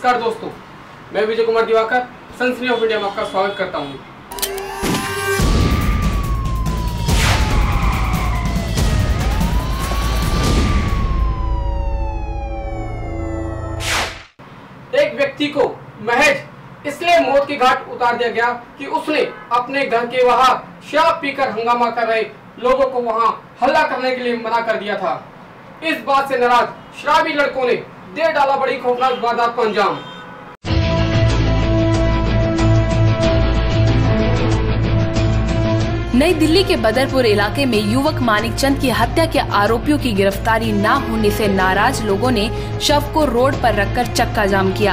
नमस्कार दोस्तों, मैं विजय कुमार दिवाकर सनसनी ऑफ इंडिया में आपका स्वागत करता हूं। एक व्यक्ति को महज इसलिए मौत की घाट उतार दिया गया कि उसने अपने घर के बाहर शराब पीकर हंगामा कर रहे लोगों को वहां हल्ला करने के लिए मना कर दिया था। इस बात से नाराज शराबी लड़कों ने दे डाला बड़ी खौफनाक वारदात को अंजाम। नई दिल्ली के बदरपुर इलाके में युवक मानिक चंद की हत्या के आरोपियों की गिरफ्तारी न होने से नाराज लोगों ने शव को रोड पर रखकर चक्का जाम किया।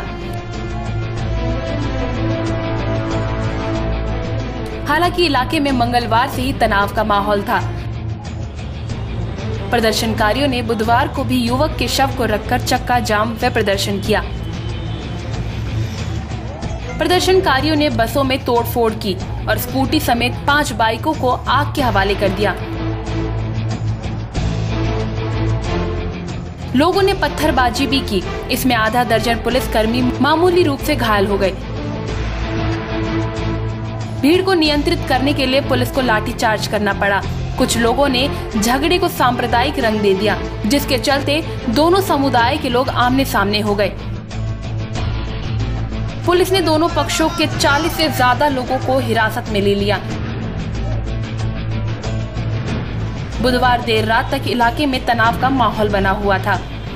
हालांकि इलाके में मंगलवार से ही तनाव का माहौल था। प्रदर्शनकारियों ने बुधवार को भी युवक के शव को रखकर चक्का जाम व प्रदर्शन किया। प्रदर्शनकारियों ने बसों में तोड़फोड़ की और स्कूटी समेत 5 बाइकों को आग के हवाले कर दिया। लोगों ने पत्थरबाजी भी की। इसमें आधा दर्जन पुलिसकर्मी मामूली रूप से घायल हो गए। भीड़ को नियंत्रित करने के लिए पुलिस को लाठीचार्ज करना पड़ा। कुछ लोगों ने झगड़े को सांप्रदायिक रंग दे दिया, जिसके चलते दोनों समुदाय के लोग आमने सामने हो गए। पुलिस ने दोनों पक्षों के 40 से ज्यादा लोगों को हिरासत में ले लिया। बुधवार देर रात तक इलाके में तनाव का माहौल बना हुआ था।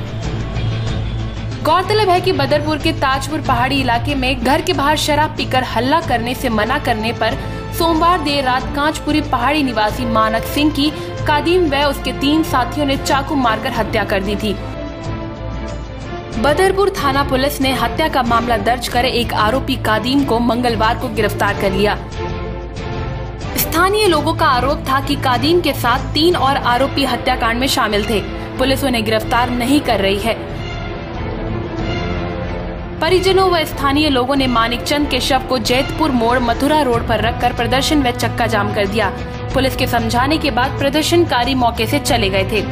गौरतलब है कि बदरपुर के ताजपुर पहाड़ी इलाके में घर के बाहर शराब पीकर हल्ला करने से मना करने पर सोमवार देर रात कांचपुरी पहाड़ी निवासी मानक सिंह की कादिम व उसके 3 साथियों ने चाकू मारकर हत्या कर दी थी। बदरपुर थाना पुलिस ने हत्या का मामला दर्ज कर एक आरोपी कादिम को मंगलवार को गिरफ्तार कर लिया। स्थानीय लोगों का आरोप था कि कादिम के साथ 3 और आरोपी हत्याकांड में शामिल थे। पुलिस उन्हें गिरफ्तार नहीं कर रही है। परिजनों व स्थानीय लोगों ने मानिक चंद के शव को जैतपुर मोड़ मथुरा रोड पर रखकर प्रदर्शन व चक्का जाम कर दिया। पुलिस के समझाने के बाद प्रदर्शनकारी मौके से चले गए थे।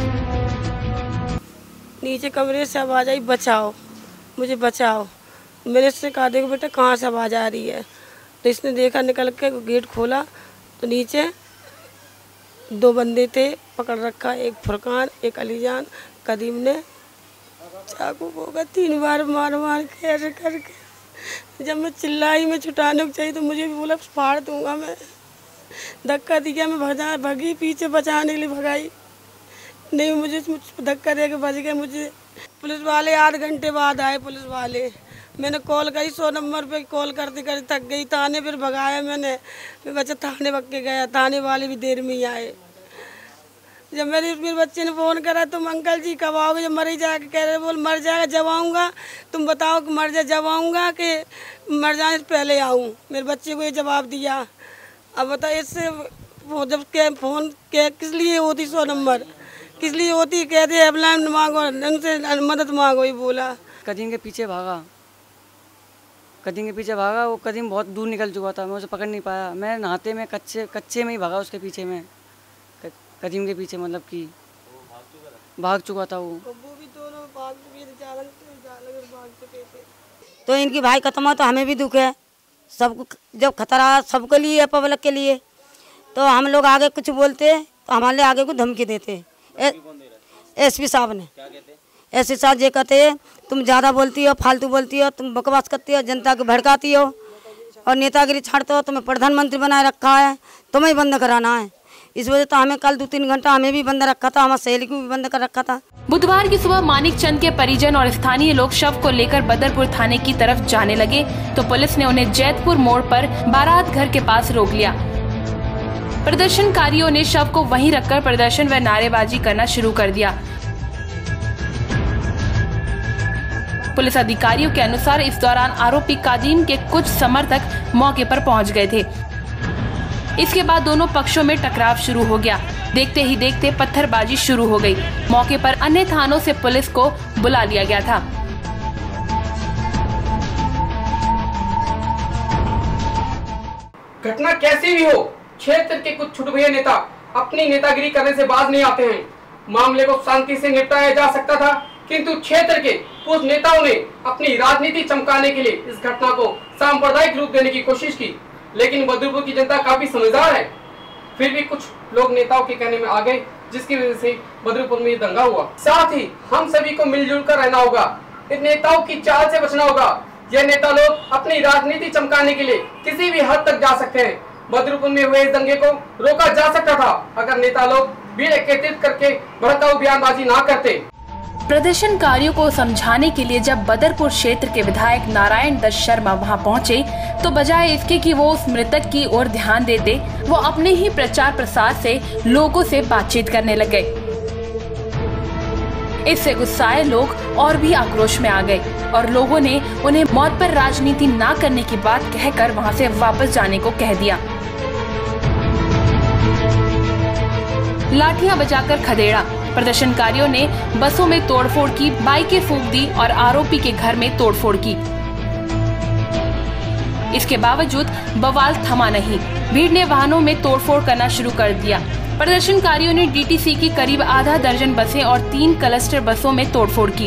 नीचे कमरे से आवाज आई, बचाओ मुझे बचाओ। मेरे से कहा, देखो बेटा कहाँ से आवाज़ आ रही है। तो इसने देखा, निकल के गेट खोला तो नीचे 2 बंदे थे पकड़ रखा, एक फुरकान एक अलीजान। कदीम ने चाकू को 3 बार मार मार के ऐसे करके, जब मैं चिल्लाई मैं छुटाने को चाहिए तो मुझे भी बोला फाड़ दूंगा मैं। धक्का दिया, मैं भगी पीछे बचाने के लिए भगाई, नहीं मुझे धक्का दे के बच गए। मुझे पुलिस वाले 8 घंटे बाद आए। पुलिस वाले मैंने कॉल करी 100 नंबर पे, कॉल करते करते थक गई। थाने फिर भगाया मैंने, फिर बच्चा थाने भग के गया। थाने वाले भी देर में ही आए। जब मेरे बच्चे ने फ़ोन करा, तुम अंकल जी कब आओगे, जब मर ही जाके कह रहे, बोल मर जाएगा जब आऊँगा। तुम बताओ कि मर जाए जब आऊँगा कि मर जाने से पहले आऊँ। मेरे बच्चे को ये जवाब दिया। अब बताओ इससे जब फ़ोन किस लिए होती 100 नंबर किस लिए होती, कहते हेल्पलाइन मांगो, उनसे मदद मांगो, ये बोला। कदीम के पीछे भागा, कदीम के पीछे भागा। वो कदीम बहुत दूर निकल चुका था, मैं उसे पकड़ नहीं पाया। मैं नहाते में कच्चे में ही भागा उसके पीछे में, कदीम के पीछे, मतलब कि भाग चुका था वो भी दोनों भाग चुके थे। तो इनकी भाई खत्म हो तो हमें भी दुख है। सब जब खतरा सबके लिए है, पब्लिक के लिए, तो हम लोग आगे कुछ बोलते तो हमारे आगे को धमकी देते। एसपी साहब ने, एसपी साहब ये कहते हैं तुम ज़्यादा बोलती हो, फालतू बोलती हो, तुम बकवास करती हो, जनता को भड़काती हो और नेतागिरी छाड़ते हो। तुम्हें प्रधानमंत्री बनाए रखा है, तुम्हें ही बंद कराना है। इस वजह तो हमें कल 2-3 घंटा हमें भी बंद रखा था, हमारे सहेली को भी बंद कर रखा था। बुधवार की सुबह मानिक चंद के परिजन और स्थानीय लोग शव को लेकर बदरपुर थाने की तरफ जाने लगे तो पुलिस ने उन्हें जैतपुर मोड़ पर बारात घर के पास रोक लिया। प्रदर्शनकारियों ने शव को वहीं रखकर प्रदर्शन व नारेबाजी करना शुरू कर दिया। पुलिस अधिकारियों के अनुसार इस दौरान आरोपी कादिम के कुछ समर्थक मौके पर पहुंच गए थे। इसके बाद दोनों पक्षों में टकराव शुरू हो गया। देखते ही देखते पत्थरबाजी शुरू हो गई। मौके पर अन्य थानों से पुलिस को बुला लिया गया था। घटना कैसी भी हो, क्षेत्र के कुछ छुटभुइये नेता अपनी नेतागिरी करने से बाज नहीं आते हैं। मामले को शांति से निपटाया जा सकता था, किंतु क्षेत्र के कुछ नेताओं ने अपनी राजनीति चमकाने के लिए इस घटना को सांप्रदायिक रूप देने की कोशिश की, लेकिन बद्रुपुर की जनता काफी समझदार है। फिर भी कुछ लोग नेताओं के कहने में आ गए, जिसकी वजह से बद्रुपुर में दंगा हुआ। साथ ही हम सभी को मिलजुल कर रहना होगा, इन नेताओं की चाल से बचना होगा। ये नेता लोग अपनी राजनीति चमकाने के लिए किसी भी हद तक जा सकते हैं। बद्रुपुर में हुए इस दंगे को रोका जा सकता था अगर नेता लोग भीड़ एकत्रित करके भड़काऊ बयानबाजी ना करते। प्रदर्शनकारियों को समझाने के लिए जब बदरपुर क्षेत्र के विधायक नारायण दत्त शर्मा वहां पहुंचे, तो बजाय इसके कि वो उस मृतक की ओर ध्यान देते, वो अपने ही प्रचार प्रसार से लोगों से बातचीत करने लग गए। इससे गुस्साए लोग और भी आक्रोश में आ गए और लोगों ने उन्हें मौत पर राजनीति ना करने की बात कहकर वहां से वापस जाने को कह दिया। लाठियां बजाकर खदेड़ा, प्रदर्शनकारियों ने बसों में तोड़फोड़ की, बाइकें फूंक दी और आरोपी के घर में तोड़फोड़ की। इसके बावजूद बवाल थमा नहीं, भीड़ ने वाहनों में तोड़फोड़ करना शुरू कर दिया। प्रदर्शनकारियों ने डीटीसी की करीब आधा दर्जन बसें और 3 क्लस्टर बसों में तोड़फोड़ की।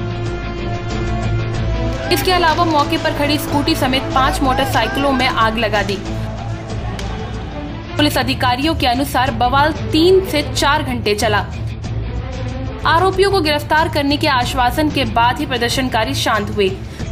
इसके अलावा मौके पर खड़ी स्कूटी समेत 5 मोटरसाइकिलों में आग लगा दी। पुलिस अधिकारियों के अनुसार बवाल 3 से 4 घंटे चला। आरोपियों को गिरफ्तार करने के आश्वासन के बाद ही प्रदर्शनकारी शांत हुए।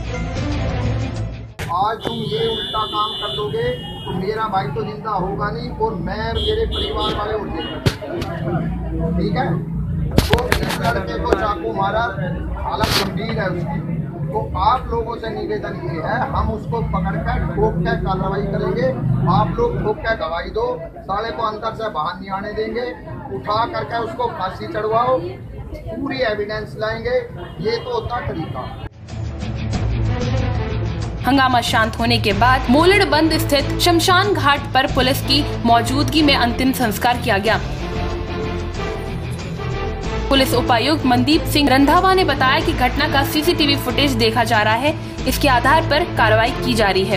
आज तुम ये उल्टा काम कर दोगे तो मेरा भाई तो जिंदा होगा नहीं और मैं मेरे परिवार वाले उठ जाएंगे, ठीक है। तो इस लड़के को चाकू मारा, हालत गंभीर है उसकी। तो आप लोगों से निवेदन ये है, हम उसको पकड़ कर ठोक कर कार्रवाई करेंगे। आप लोग ठोक कर गवाही दो, साले को अंदर से बाहर नहीं आने देंगे। उठा करके उसको फांसी चढ़वाओ, पूरी एविडेंस लाएंगे। ये तो होता तरीका। हंगामा शांत होने के बाद मोलड़बंद स्थित शमशान घाट पर पुलिस की मौजूदगी में अंतिम संस्कार किया गया। पुलिस उपायुक्त मनदीप सिंह रंधावा ने बताया कि घटना का सीसीटीवी फुटेज देखा जा रहा है, इसके आधार पर कार्रवाई की जा रही है।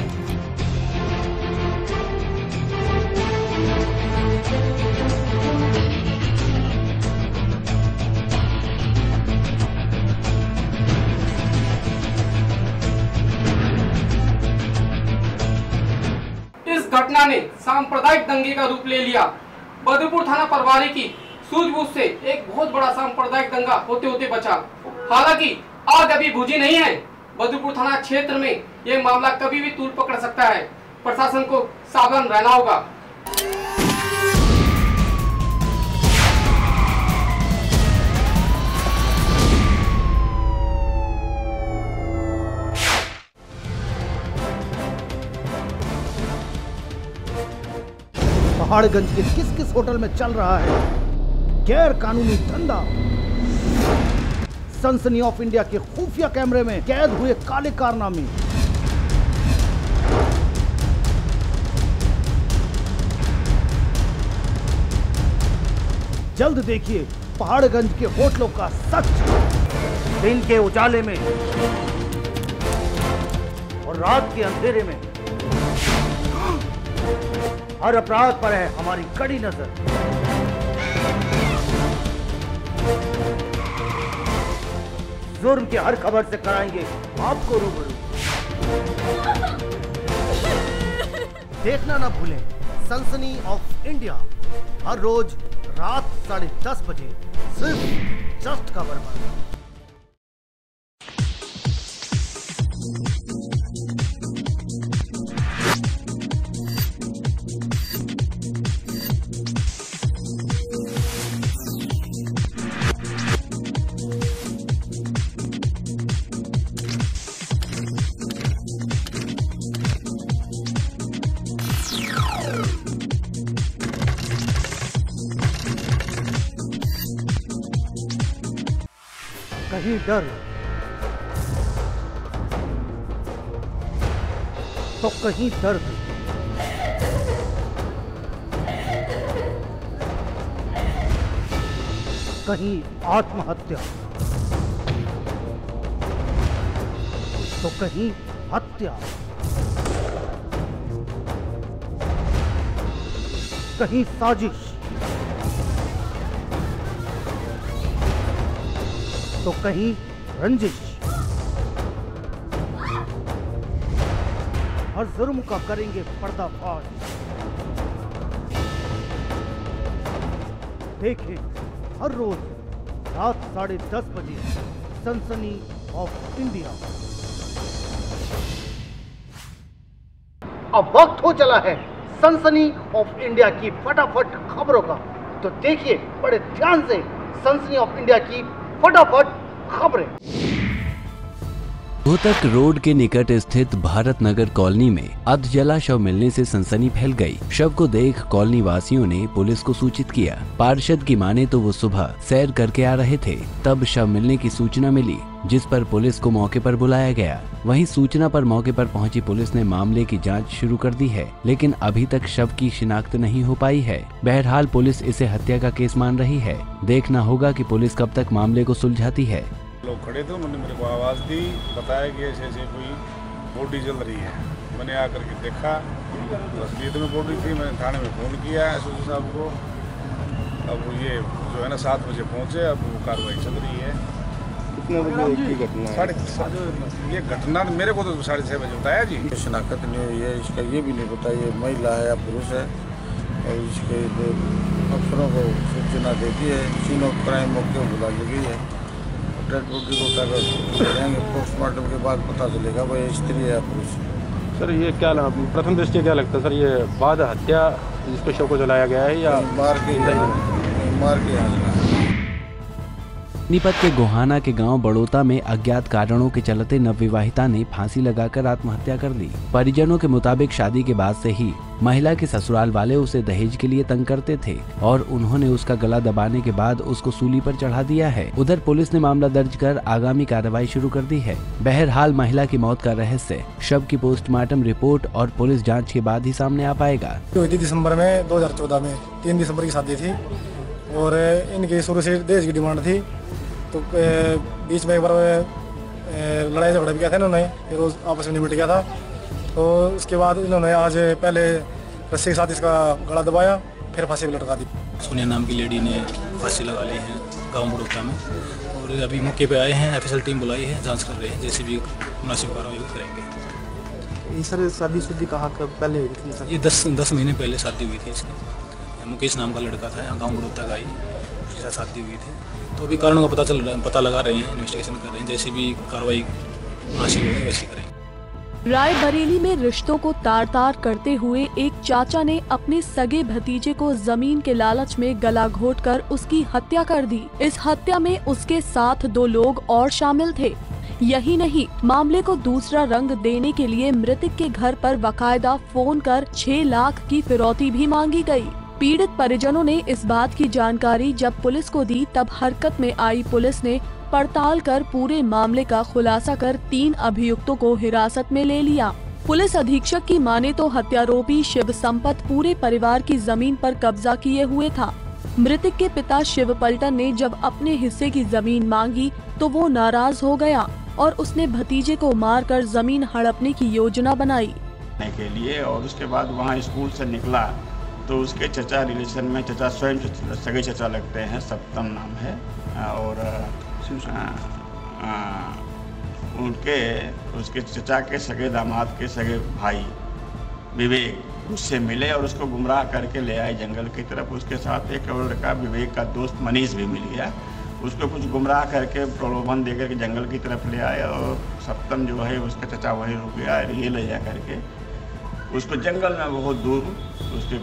इस घटना ने सांप्रदायिक दंगे का रूप ले लिया। बद्रुपुर थाना प्रभारी की सूझबूझ से एक बहुत बड़ा सांप्रदायिक दंगा होते होते बचा। हालांकि आग अभी बुझी नहीं है। बद्रुपुर थाना क्षेत्र में ये मामला कभी भी तूल पकड़ सकता है। प्रशासन को सावधान रहना होगा। पहाड़गंज के किस किस होटल में चल रहा है गैर कानूनी धंधा। सनसनी ऑफ इंडिया के खुफिया कैमरे में कैद हुए काले कारनामे। जल्द देखिए पहाड़गंज के होटलों का सच। दिन के उजाले में और रात के अंधेरे में हर अपराध पर है हमारी कड़ी नजर। जुर्म की हर खबर से कराएंगे आपको रूबरू। देखना ना भूलें सनसनी ऑफ इंडिया, हर रोज रात 10:30 बजे सिर्फ जस्ट खबर पर। कहीं डर तो कहीं दर्द। कहीं आत्महत्या तो कहीं हत्या। कहीं साजिश तो कहीं रंजिश। हर जुर्म का करेंगे पर्दाफाश। देखें हर रोज रात 10:30 बजे सनसनी ऑफ इंडिया। अब वक्त हो चला है सनसनी ऑफ इंडिया की फटाफट खबरों का, तो देखिए बड़े ध्यान से सनसनी ऑफ इंडिया की फटाफट खबरें। रोहतक रोड के निकट स्थित भारत नगर कॉलोनी में अधजला शव मिलने से सनसनी फैल गई। शव को देख कॉलोनी वासियों ने पुलिस को सूचित किया। पार्षद की माने तो वो सुबह सैर करके आ रहे थे, तब शव मिलने की सूचना मिली, जिस पर पुलिस को मौके पर बुलाया गया। वहीं सूचना पर मौके पर पहुंची पुलिस ने मामले की जांच शुरू कर दी है, लेकिन अभी तक शव की शिनाख्त नहीं हो पाई है। बहरहाल पुलिस इसे हत्या का केस मान रही है। देखना होगा कि पुलिस कब तक मामले को सुलझाती है। लोग खड़े थे, उन्होंने मेरे को आवाज़ दी, बताया कि ऐसे ऐसे कोई बॉडी जल रही है। मैंने आकर के देखा, रसलीत में बॉडी थी। मैंने थाने में फ़ोन किया एसओजी साहब को। अब ये जो है ना 7 बजे पहुँचे, अब वो कार्रवाई चल रही है। कितने बजे की घटना है? 6:30। ये घटना मेरे को तो 6:30 बजे बताया जी। शिनाख्त नहीं हुई है, इसका ये भी नहीं पता ये महिला है या पुरुष है, और इसके अफसरों को सूचना देती है। तीनों क्राइम मौके पर बुला ली गई है। डेड बॉडी को कागज जाएंगे, पोस्टमार्टम के बाद पता चलेगा भाई स्त्री है या पुरुष। सर ये क्या प्रथम दृष्टि क्या लगता है सर, ये बाद हत्या जिसको शव को जलाया गया है या मार के यहाँ सोनीपत के गोहाना के गांव बड़ोता में अज्ञात कारणों के चलते नवविवाहिता ने फांसी लगाकर आत्महत्या कर ली। परिजनों के मुताबिक शादी के बाद से ही महिला के ससुराल वाले उसे दहेज के लिए तंग करते थे और उन्होंने उसका गला दबाने के बाद उसको सूली पर चढ़ा दिया है। उधर पुलिस ने मामला दर्ज कर आगामी कार्रवाई शुरू कर दी है। बहरहाल महिला की मौत का रहस्य शव की पोस्टमार्टम रिपोर्ट और पुलिस जाँच के बाद ही सामने आ पाएगा। दिसंबर में 2014 में 3 दिसंबर की शादी थी और इनकी शुरू से दहेज की डिमांड थी। तो बीच में एक बार लड़ाई झगड़ा भी किया था इन्होंने, फिर आपस में निपट गया था। तो उसके बाद इन्होंने आज पहले रस्सी के साथ इसका गला दबाया, फिर फांसी भी लटका दी। सोनिया नाम की लेडी ने फांसी लगा ली है गांव बड़ोता में, और अभी मौके पे आए हैं। एफएसएल टीम बुलाई है, जांच कर रहे हैं, जैसे भी मुनासिब कार्रवाई करेंगे। ये सर शादी कहाँ कब पहले हुई थी सर? ये 10 महीने पहले शादी हुई थी इसकी। मुकेश नाम का लड़का था, गाँव बड़ोता का ही, उसके साथ शादी हुई थी। तो अभी कारणों का पता लगा रहे हैं, इन्वेस्टिगेशन कर रहे हैं, जैसे भी कार्रवाई मुनासिब होगी वैसी करेंगे। रायबरेली में रिश्तों को तार-तार करते हुए एक चाचा ने अपने सगे भतीजे को जमीन के लालच में गला घोंटकर उसकी हत्या कर दी। इस हत्या में उसके साथ 2 लोग और शामिल थे। यही नहीं, मामले को दूसरा रंग देने के लिए मृतक के घर पर बाकायदा फोन कर 6 लाख की फिरौती भी मांगी गई। पीड़ित परिजनों ने इस बात की जानकारी जब पुलिस को दी, तब हरकत में आई पुलिस ने पड़ताल कर पूरे मामले का खुलासा कर 3 अभियुक्तों को हिरासत में ले लिया। पुलिस अधीक्षक की माने तो हत्यारोपी शिव संपत पूरे परिवार की जमीन पर कब्जा किए हुए था। मृतक के पिता शिव पलटन ने जब अपने हिस्से की जमीन मांगी तो वो नाराज हो गया और उसने भतीजे को मारकर जमीन हड़पने की योजना बनाई के लिए। और उसके बाद वहाँ स्कूल से निकला तो उसके चचा रिलेशन में, चचा स्वयं सगे चचा लगते हैं, सप्तम नाम है, और उसके चचा के सगे दामाद के सगे भाई विवेक उससे मिले और उसको गुमराह करके ले आए जंगल की तरफ। उसके साथ एक और लड़का विवेक का दोस्त मनीष भी मिल गया, उसको कुछ गुमराह करके प्रलोभन देकर के जंगल की तरफ ले आए और सप्तम जो है उसका चचा वहीं रुक गया। ये ले जा करके उसको जंगल में बहुत दूर उसके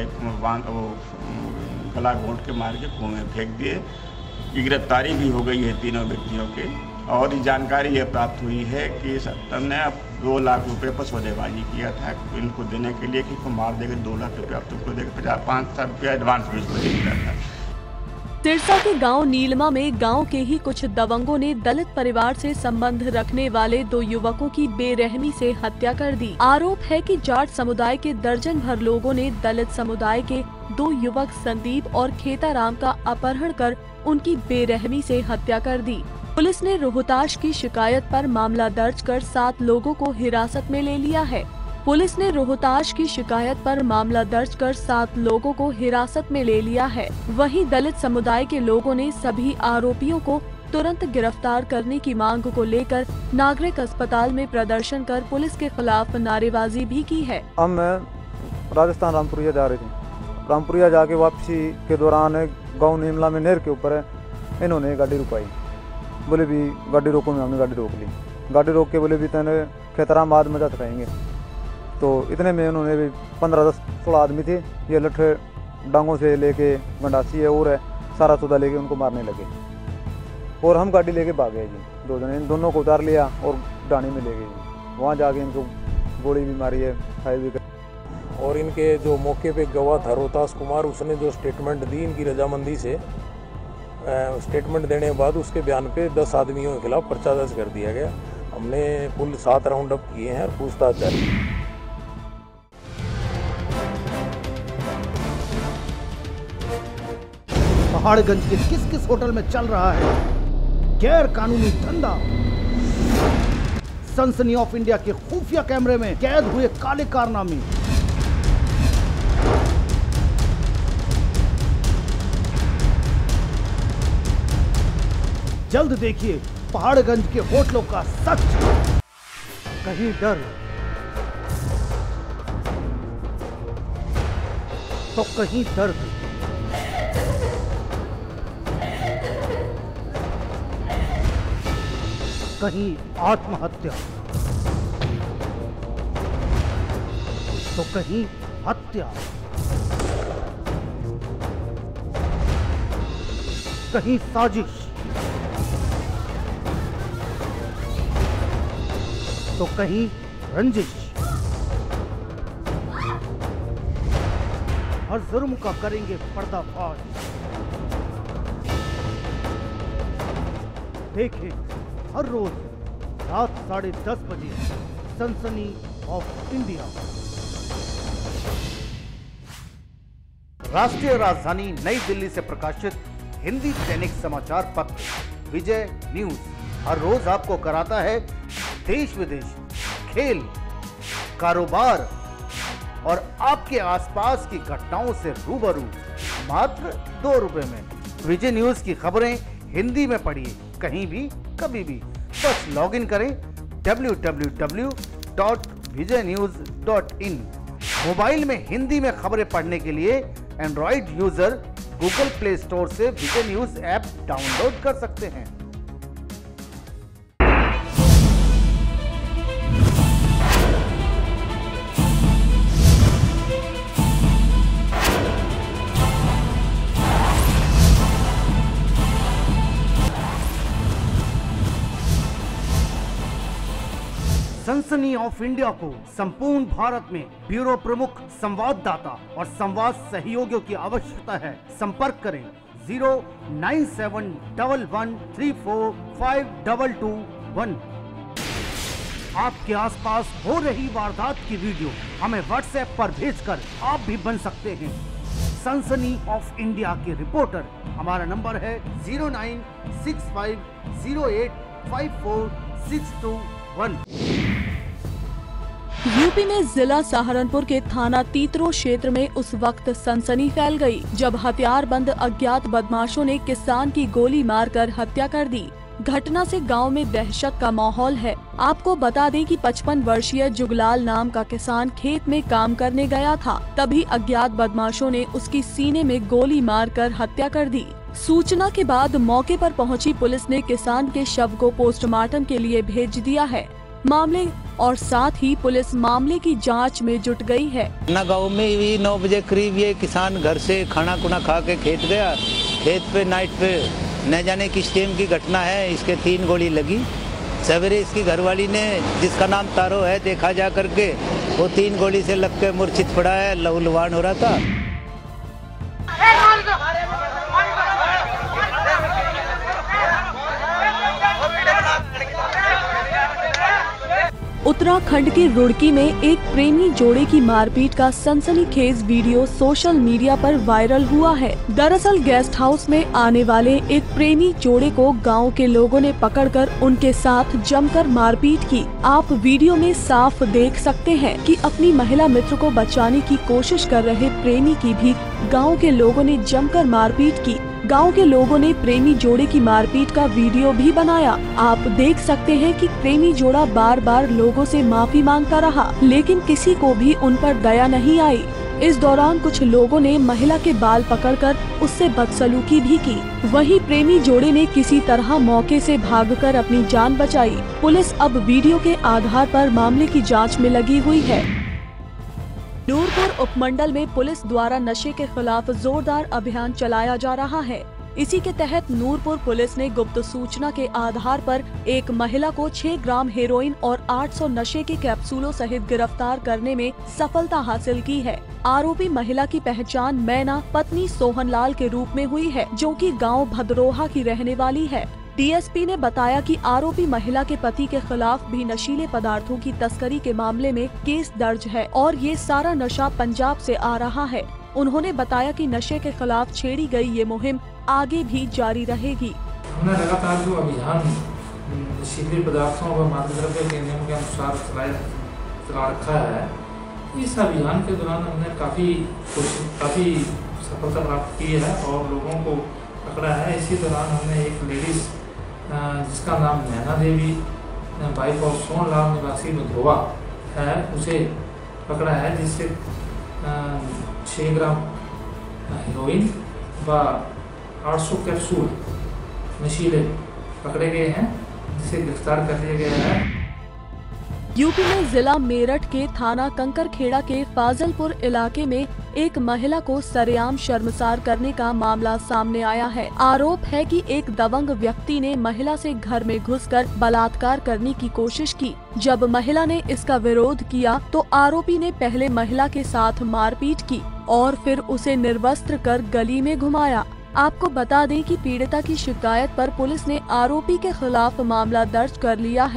गला घोंट के मार के कुएं में फेंक दिए। की गिरफ्तारी भी हो गई है तीनों व्यक्तियों की। और जानकारी ये प्राप्त हुई है कि सप्तम ने 2 लाख रुपए पर सौदेबाजी किया था इनको देने के लिए कि इसको मार देगा 2 लाख रुपये आप तुमको देगा, 5,000 रुपया एडवांस भी उसको दे दिया था। सिरसा के गांव नीलमा में गांव के ही कुछ दबंगों ने दलित परिवार से संबंध रखने वाले 2 युवकों की बेरहमी से हत्या कर दी। आरोप है कि जाट समुदाय के दर्जन भर लोगों ने दलित समुदाय के 2 युवक संदीप और खेताराम का अपहरण कर उनकी बेरहमी से हत्या कर दी। पुलिस ने रोहताश की शिकायत पर मामला दर्ज कर 7 लोगों को हिरासत में ले लिया है। पुलिस ने रोहताश की शिकायत पर मामला दर्ज कर 7 लोगों को हिरासत में ले लिया है। वहीं दलित समुदाय के लोगों ने सभी आरोपियों को तुरंत गिरफ्तार करने की मांग को लेकर नागरिक अस्पताल में प्रदर्शन कर पुलिस के खिलाफ नारेबाजी भी की है। हम राजस्थान रामपुरिया जा रहे थे, रामपुरिया जाके वापसी के दौरान गांव नीमला में नहर के ऊपर इन्होंने गाड़ी रुकवाई। बोले भी गाड़ी रोको, में हमने गाड़ी रोक ली। गाड़ी रोक के बोले भी तेने खेतरा माद मजा थकाएंगे। तो इतने में उन्होंने भी 15-16 आदमी थे, ये लठे डांगों से लेके गंडासी है और सारा सौदा लेके उनको मारने लगे और हम गाड़ी लेके भाग गए जी। 2 जने इन दोनों को उतार लिया और डाणी में ले गए जी। वहाँ जाके इनको गोली भी मारी है, फायर भी कर। और इनके जो मौके पे गवाह था रोहतास कुमार, उसने जो स्टेटमेंट दी इनकी रजामंदी से, स्टेटमेंट देने के बाद उसके बयान पे 10 आदमियों के खिलाफ पर्चा दर्ज कर दिया गया। हमने कुल 7 राउंड अप किए हैं और पूछताछ जारी। पहाड़गंज के किस किस होटल में चल रहा है गैर कानूनी धंधा? सनसनी ऑफ इंडिया के खुफिया कैमरे में कैद हुए काले कारनामे। जल्द देखिए पहाड़गंज के होटलों का सच। कहीं डर तो कहीं दर्द। कहीं आत्महत्या तो कहीं हत्या। कहीं साजिश तो कहीं रंजिश। हर जुर्म का करेंगे पर्दाफाश। देखें हर रोज रात 10:30 बजे सनसनी ऑफ इंडिया। राष्ट्रीय राजधानी नई दिल्ली से प्रकाशित हिंदी दैनिक समाचार पत्र विजय न्यूज हर रोज आपको कराता है देश विदेश, खेल, कारोबार और आपके आसपास की घटनाओं से रूबरू मात्र 2 रुपए में। विजय न्यूज की खबरें हिंदी में पढ़िए कहीं भी कभी भी। बस लॉगिन करें www.vijaynews.in। मोबाइल में हिंदी में खबरें पढ़ने के लिए Android user Google Play Store से विजय न्यूज ऐप डाउनलोड कर सकते हैं। सनसनी ऑफ इंडिया को संपूर्ण भारत में ब्यूरो प्रमुख, संवाददाता और संवाद सहयोगियों की आवश्यकता है। संपर्क करें 09711345221। आपके आसपास हो रही वारदात की वीडियो हमें व्हाट्सएप पर भेजकर आप भी बन सकते हैं सनसनी ऑफ इंडिया के रिपोर्टर। हमारा नंबर है 09650854621। यूपी में जिला सहारनपुर के थाना तीतरो क्षेत्र में उस वक्त सनसनी फैल गई जब हथियारबंद अज्ञात बदमाशों ने किसान की गोली मारकर हत्या कर दी। घटना से गांव में दहशत का माहौल है। आपको बता दें कि 55 वर्षीय जुगलाल नाम का किसान खेत में काम करने गया था, तभी अज्ञात बदमाशों ने उसकी सीने में गोली मारकर हत्या कर दी। सूचना के बाद मौके पर पहुंची पुलिस ने किसान के शव को पोस्टमार्टम के लिए भेज दिया है। मामले और साथ ही पुलिस मामले की जांच में जुट गई है। गाँव में भी 9 बजे करीब ये किसान घर से खाना खुना खा के खेत गया। खेत पे नाइट पे न जाने किस टाइम की घटना है, इसके 3 गोली लगी। सवेरे इसकी घरवाली ने, जिसका नाम तारो है, देखा जा करके वो 3 गोली से लग के मूर्छित पड़ा है, लहूलुहान हो रहा था। उत्तराखंड के रुड़की में एक प्रेमी जोड़े की मारपीट का सनसनीखेज वीडियो सोशल मीडिया पर वायरल हुआ है। दरअसल गेस्ट हाउस में आने वाले एक प्रेमी जोड़े को गांव के लोगों ने पकड़कर उनके साथ जमकर मारपीट की। आप वीडियो में साफ देख सकते हैं कि अपनी महिला मित्र को बचाने की कोशिश कर रहे प्रेमी की भी गाँव के लोगों ने जमकर मारपीट की। गांव के लोगों ने प्रेमी जोड़े की मारपीट का वीडियो भी बनाया। आप देख सकते हैं कि प्रेमी जोड़ा बार बार लोगों से माफी मांगता रहा, लेकिन किसी को भी उन पर दया नहीं आई। इस दौरान कुछ लोगों ने महिला के बाल पकड़कर उससे बदसलूकी भी की। वहीं प्रेमी जोड़े ने किसी तरह मौके से भागकर अपनी जान बचाई। पुलिस अब वीडियो के आधार पर मामले की जांच में लगी हुई है। नूरपुर उपमंडल में पुलिस द्वारा नशे के खिलाफ जोरदार अभियान चलाया जा रहा है। इसी के तहत नूरपुर पुलिस ने गुप्त सूचना के आधार पर एक महिला को 6 ग्राम हेरोइन और 800 नशे के कैप्सूलों सहित गिरफ्तार करने में सफलता हासिल की है। आरोपी महिला की पहचान मैना पत्नी सोहनलाल के रूप में हुई है, जो कि गांव भदरोहा की रहने वाली है। डीएसपी ने बताया कि आरोपी महिला के पति के खिलाफ भी नशीले पदार्थों की तस्करी के मामले में केस दर्ज है और ये सारा नशा पंजाब से आ रहा है। उन्होंने बताया कि नशे के खिलाफ छेड़ी गई ये मुहिम आगे भी जारी रहेगी। हमने लगातार जो अभियान नशीले पदार्थों व मादक द्रव्य के नियम के अनुसार चला रखा है, इस अभियान के दौरान हमने काफ़ी सफलता प्राप्त की है और लोगों को पकड़ा है। इसी दौरान हमने एक लेडीज जिसका नाम नैना देवी वाइफ ऑफ सोहनलाल निवासी मधोवा है, उसे पकड़ा है, जिससे 6 ग्राम हेरोइन व 800 कैप्सूल नशीले पकड़े गए हैं, जिसे गिरफ्तार कर लिया गया है। यूपी में जिला मेरठ के थाना कंकरखेड़ा के फाजलपुर इलाके में एक महिला को सरेआम शर्मसार करने का मामला सामने आया है। आरोप है कि एक दबंग व्यक्ति ने महिला से घर में घुसकर बलात्कार करने की कोशिश की। जब महिला ने इसका विरोध किया तो आरोपी ने पहले महिला के साथ मारपीट की और फिर उसे निर्वस्त्र कर गली में घुमाया। आपको बता दें कि पीड़िता की शिकायत पर पुलिस ने आरोपी के खिलाफ मामला दर्ज कर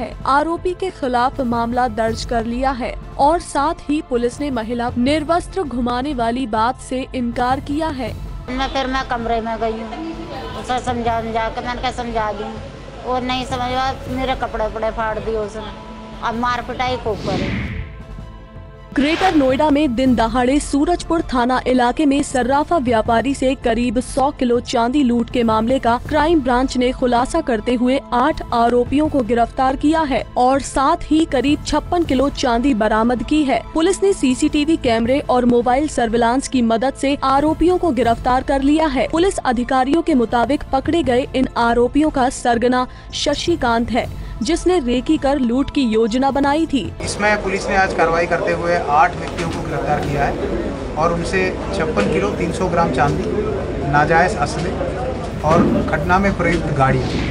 लिया है और साथ ही पुलिस ने महिला निर्वस्त्र घुमाने वाली बात से इनकार किया है। मैं कमरे में गई हूँ, उसे समझा के मैंने क्या समझा दी और नहीं समझा, मेरे कपड़े फाड़ दिए उसने। अब मार पिटाई खूब करे। ग्रेटर नोएडा में दिन दहाड़े सूरजपुर थाना इलाके में सर्राफा व्यापारी से करीब 100 किलो चांदी लूट के मामले का क्राइम ब्रांच ने खुलासा करते हुए 8 आरोपियों को गिरफ्तार किया है और साथ ही करीब 56 किलो चांदी बरामद की है। पुलिस ने सीसीटीवी कैमरे और मोबाइल सर्विलांस की मदद से आरोपियों को गिरफ्तार कर लिया है। पुलिस अधिकारियों के मुताबिक पकड़े गए इन आरोपियों का सरगना शशिकांत है, जिसने रेकी कर लूट की योजना बनाई थी। इसमें पुलिस ने आज कार्रवाई करते हुए 8 व्यक्तियों को गिरफ्तार किया है और उनसे 56 किलो 300 ग्राम चांदी, नाजायज असले और घटना में प्रयुक्त गाड़ियाँ।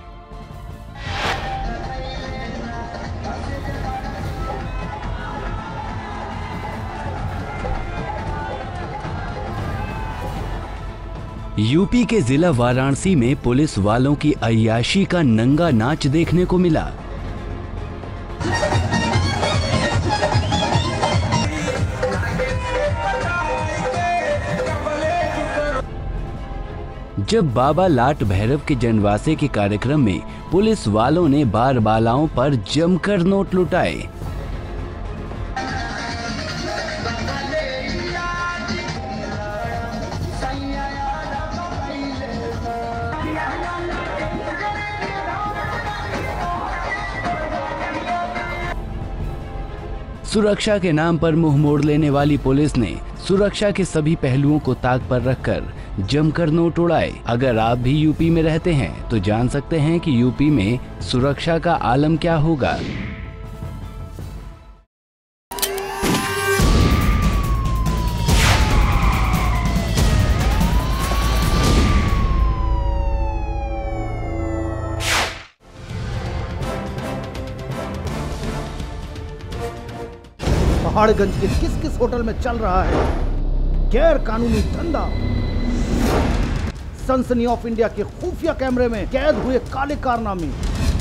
यूपी के जिला वाराणसी में पुलिस वालों की अय्याशी का नंगा नाच देखने को मिला। जब बाबा लाट भैरव के जनवासे के कार्यक्रम में पुलिस वालों ने बार बालाओं पर जमकर नोट लुटाए। सुरक्षा के नाम पर मुंह मोड़ लेने वाली पुलिस ने सुरक्षा के सभी पहलुओं को ताक पर रखकर जमकर नोट उड़ाए। अगर आप भी यूपी में रहते हैं तो जान सकते हैं कि यूपी में सुरक्षा का आलम क्या होगा। पहाड़गंज के किस किस होटल में चल रहा है गैर कानूनी धंधा। सनसनी ऑफ इंडिया के खुफिया कैमरे में कैद हुए काले कारनामे।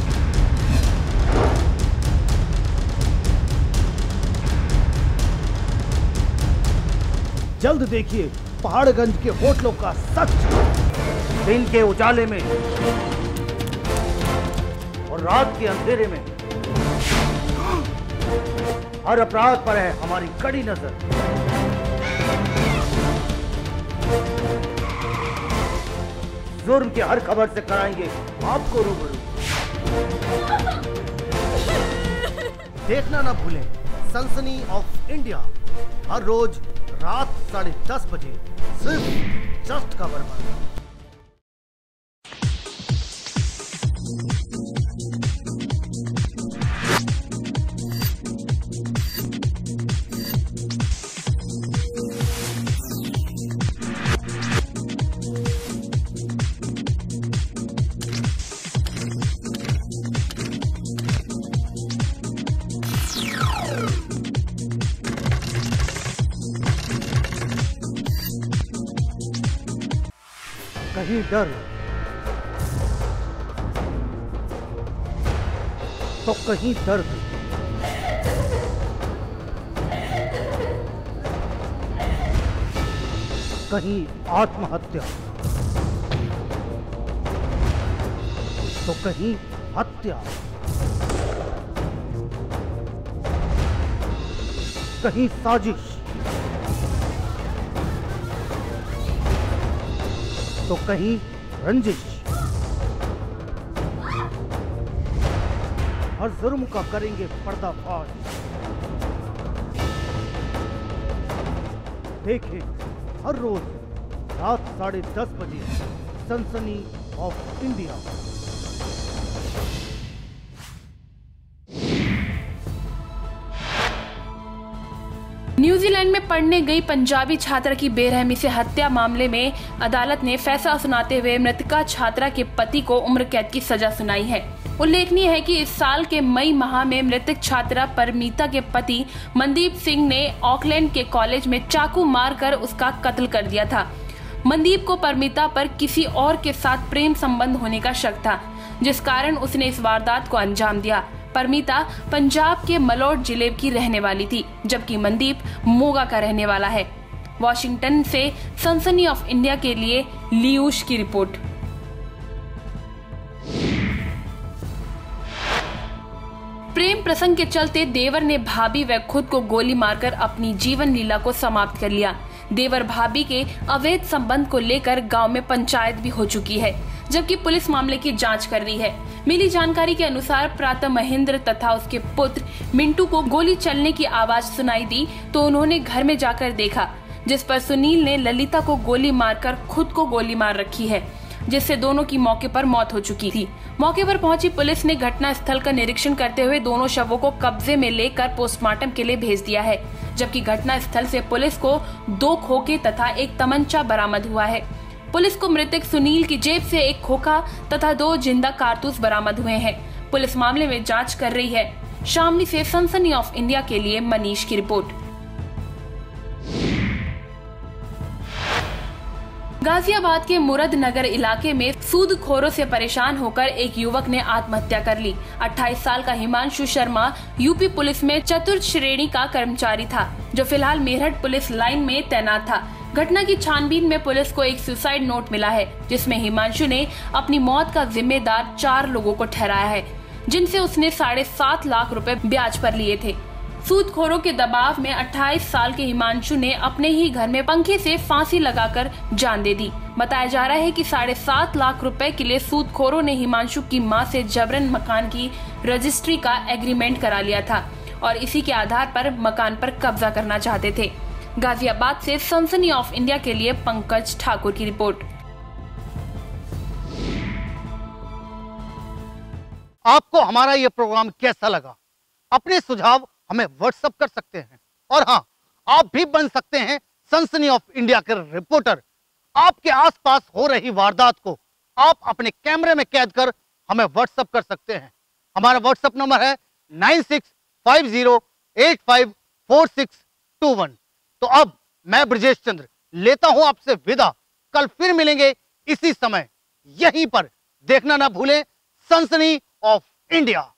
जल्द देखिए पहाड़गंज के होटलों का सच। दिन के उजाले में और रात के अंधेरे में हर अपराध पर है हमारी कड़ी नजर। जुर्म की हर खबर से कराएंगे आपको रूबरू। देखना ना भूलें सनसनी ऑफ इंडिया, हर रोज रात 10:30 बजे सिर्फ जस्ट खबर पर। कहीं डर तो कहीं दर्द, कहीं आत्महत्या तो कहीं हत्या, कहीं साजिश तो कहीं रंजिश। हर जुर्म का करेंगे पर्दाफाश। देखें हर रोज रात 10:30 बजे सनसनी ऑफ इंडिया। न्यूजीलैंड में पढ़ने गई पंजाबी छात्रा की बेरहमी से हत्या मामले में अदालत ने फैसला सुनाते हुए मृतका छात्रा के पति को उम्र कैद की सजा सुनाई है। उल्लेखनीय है कि इस साल के मई माह में मृतक छात्रा परमीता के पति मनदीप सिंह ने ऑकलैंड के कॉलेज में चाकू मारकर उसका कत्ल कर दिया था। मनदीप को परमीता पर किसी और के साथ प्रेम संबंध होने का शक था, जिस कारण उसने इस वारदात को अंजाम दिया। परमीता पंजाब के मलोट जिले की रहने वाली थी, जबकि मनदीप मोगा का रहने वाला है। वॉशिंगटन से सनसनी ऑफ इंडिया के लिए लियूश की रिपोर्ट। प्रेम प्रसंग के चलते देवर ने भाभी व खुद को गोली मारकर अपनी जीवन लीला को समाप्त कर लिया। देवर भाभी के अवैध संबंध को लेकर गांव में पंचायत भी हो चुकी है, जबकि पुलिस मामले की जांच कर रही है। मिली जानकारी के अनुसार प्रातः महेंद्र तथा उसके पुत्र मिंटू को गोली चलने की आवाज सुनाई दी तो उन्होंने घर में जाकर देखा, जिस पर सुनील ने ललिता को गोली मारकर खुद को गोली मार रखी है, जिससे दोनों की मौके पर मौत हो चुकी थी। मौके पर पहुंची पुलिस ने घटना स्थल का निरीक्षण करते हुए दोनों शवों को कब्जे में लेकर पोस्टमार्टम के लिए भेज दिया है, जबकि घटना स्थल से पुलिस को 2 खोखे तथा एक तमंचा बरामद हुआ है। पुलिस को मृतक सुनील की जेब से एक खोखा तथा 2 जिंदा कारतूस बरामद हुए हैं। पुलिस मामले में जांच कर रही है। शामली से सनसनी ऑफ इंडिया के लिए मनीष की रिपोर्ट। गाजियाबाद के मुरदनगर इलाके में सूदखोरों से परेशान होकर एक युवक ने आत्महत्या कर ली। 28 साल का हिमांशु शर्मा यूपी पुलिस में चतुर्थ श्रेणी का कर्मचारी था, जो फिलहाल मेरठ पुलिस लाइन में तैनात था। घटना की छानबीन में पुलिस को एक सुसाइड नोट मिला है, जिसमें हिमांशु ने अपनी मौत का जिम्मेदार 4 लोगों को ठहराया है, जिनसे उसने 7.5 लाख रुपए ब्याज पर लिए थे। सूदखोरों के दबाव में 28 साल के हिमांशु ने अपने ही घर में पंखे से फांसी लगाकर जान दे दी। बताया जा रहा है कि 7.5 लाख रुपए के लिए सूदखोरों ने हिमांशु की मां से जबरन मकान की रजिस्ट्री का एग्रीमेंट करा लिया था और इसी के आधार पर मकान पर कब्जा करना चाहते थे। गाजियाबाद से सनसनी ऑफ इंडिया के लिए पंकज ठाकुर की रिपोर्ट। आपको हमारा ये प्रोग्राम कैसा लगा? अपने सुझाव हमें व्हाट्सएप कर सकते हैं। और हाँ, आप भी बन सकते हैं सनसनी ऑफ इंडिया के रिपोर्टर। आपके आसपास हो रही वारदात को आप अपने कैमरे में कैद कर हमें व्हाट्सएप कर सकते हैं। हमारा व्हाट्सएप नंबर है 9650854621। तो अब मैं ब्रजेश चंद्र लेता हूं आपसे विदा। कल फिर मिलेंगे इसी समय यहीं पर। देखना ना भूलें सनसनी ऑफ इंडिया।